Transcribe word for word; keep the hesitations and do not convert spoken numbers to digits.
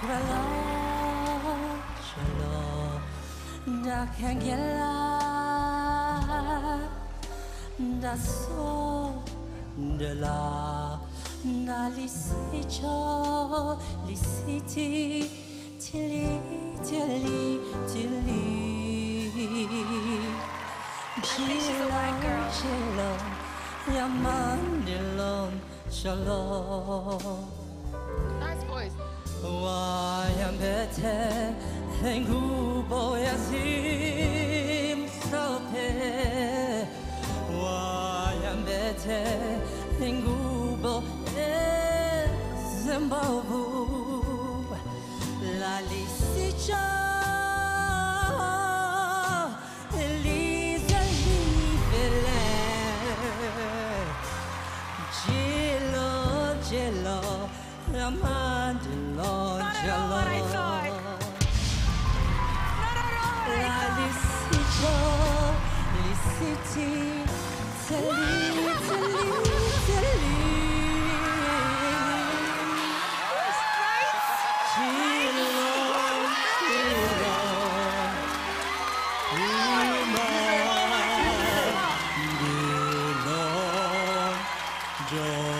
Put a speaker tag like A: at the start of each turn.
A: Da kangela da so de la na lisicho lisiti tili tili tili Ntyilo Ntyilo Ntyilo Ntyilo.
B: Nice voice.
A: Wayambete ngubo yazim sope Wayambete ngubo ezimbovu La lisicha Elisa livele Ntyilo Ntyilo Ntyilo Ntyilo. City, Tali, Tali, Tali. Tilo, Tilo, Tilo,